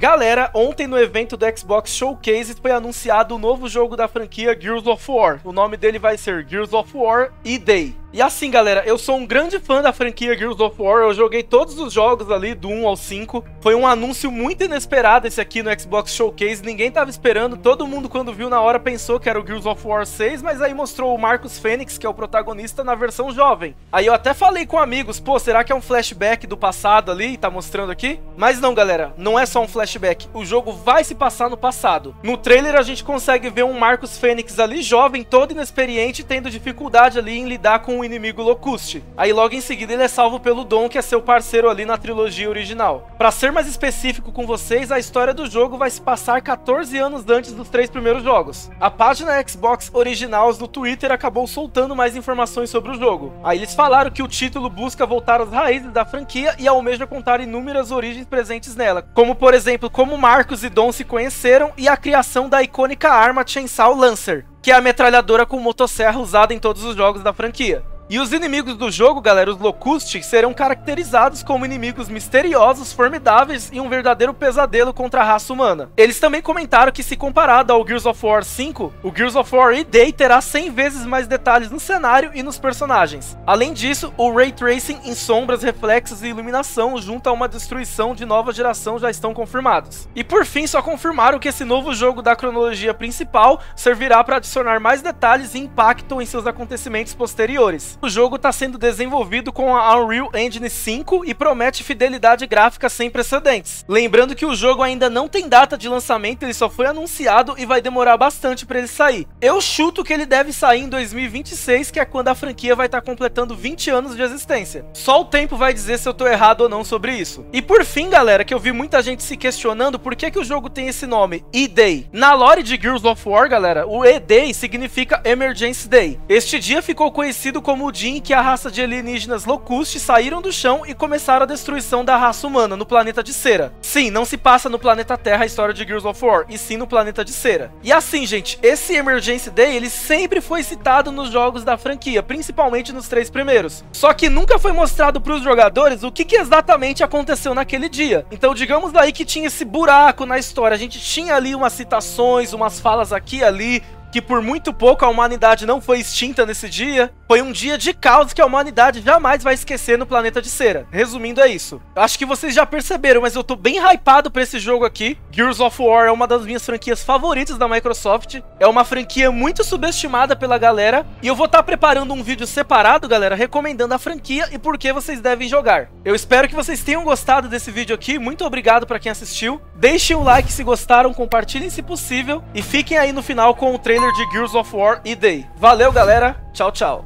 Galera, ontem no evento do Xbox Showcase foi anunciado o novo jogo da franquia Gears of War. O nome dele vai ser Gears of War E-Day. E assim, galera, eu sou um grande fã da franquia Gears of War, eu joguei todos os jogos ali, do 1 ao 5. Foi um anúncio muito inesperado esse aqui no Xbox Showcase, ninguém tava esperando, todo mundo quando viu na hora pensou que era o Gears of War 6, mas aí mostrou o Marcus Fênix, que é o protagonista, na versão jovem. Aí eu até falei com amigos, pô, será que é um flashback do passado ali, tá mostrando aqui? Mas não, galera, não é só um flashback, o jogo vai se passar no passado. No trailer a gente consegue ver um Marcus Fênix ali, jovem, todo inexperiente, tendo dificuldade ali em lidar com o inimigo Locuste. Aí logo em seguida ele é salvo pelo Dom, que é seu parceiro ali na trilogia original. Pra ser mais específico com vocês, a história do jogo vai se passar 14 anos antes dos 3 primeiros jogos. A página Xbox Originals no Twitter acabou soltando mais informações sobre o jogo. Aí eles falaram que o título busca voltar às raízes da franquia e almeja contar inúmeras origens presentes nela, como por exemplo, como Marcus e Dom se conheceram e a criação da icônica arma Chainsaw Lancer, que é a metralhadora com motosserra usada em todos os jogos da franquia. E os inimigos do jogo, galera, os Locusti, serão caracterizados como inimigos misteriosos, formidáveis e um verdadeiro pesadelo contra a raça humana. Eles também comentaram que, se comparado ao Gears of War 5, o Gears of War E-Day terá 100 vezes mais detalhes no cenário e nos personagens. Além disso, o Ray Tracing em sombras, reflexos e iluminação junto a uma destruição de nova geração já estão confirmados. E por fim, só confirmaram que esse novo jogo da cronologia principal servirá para adicionar mais detalhes e impacto em seus acontecimentos posteriores. O jogo está sendo desenvolvido com a Unreal Engine 5 e promete fidelidade gráfica sem precedentes. Lembrando que o jogo ainda não tem data de lançamento, ele só foi anunciado e vai demorar bastante para ele sair. Eu chuto que ele deve sair em 2026, que é quando a franquia vai estar completando 20 anos de existência. Só o tempo vai dizer se eu tô errado ou não sobre isso. E por fim, galera, que eu vi muita gente se questionando por que o jogo tem esse nome, E-Day. Na lore de Gears of War, galera, o E-Day significa Emergency Day. Este dia ficou conhecido como o dia em que a raça de alienígenas Locusti saíram do chão e começaram a destruição da raça humana no planeta de Cera. Sim, não se passa no planeta Terra a história de Gears of War, e sim no planeta de Cera. E assim, gente, esse Emergency Day, ele sempre foi citado nos jogos da franquia, principalmente nos 3 primeiros. Só que nunca foi mostrado para os jogadores o que exatamente aconteceu naquele dia. Então, digamos daí que tinha esse buraco na história. A gente tinha ali umas citações, umas falas aqui e ali, que por muito pouco a humanidade não foi extinta nesse dia. Foi um dia de caos que a humanidade jamais vai esquecer no planeta de Cera. Resumindo, é isso. Acho que vocês já perceberam, mas eu tô bem hypado pra esse jogo aqui. Gears of War é uma das minhas franquias favoritas da Microsoft. É uma franquia muito subestimada pela galera. E eu vou estar preparando um vídeo separado, galera, recomendando a franquia e por que vocês devem jogar. Eu espero que vocês tenham gostado desse vídeo aqui. Muito obrigado pra quem assistiu. Deixem um like se gostaram, compartilhem se possível. E fiquem aí no final com o trailer de Gears of War E-Day. Valeu, galera. Tchau, tchau.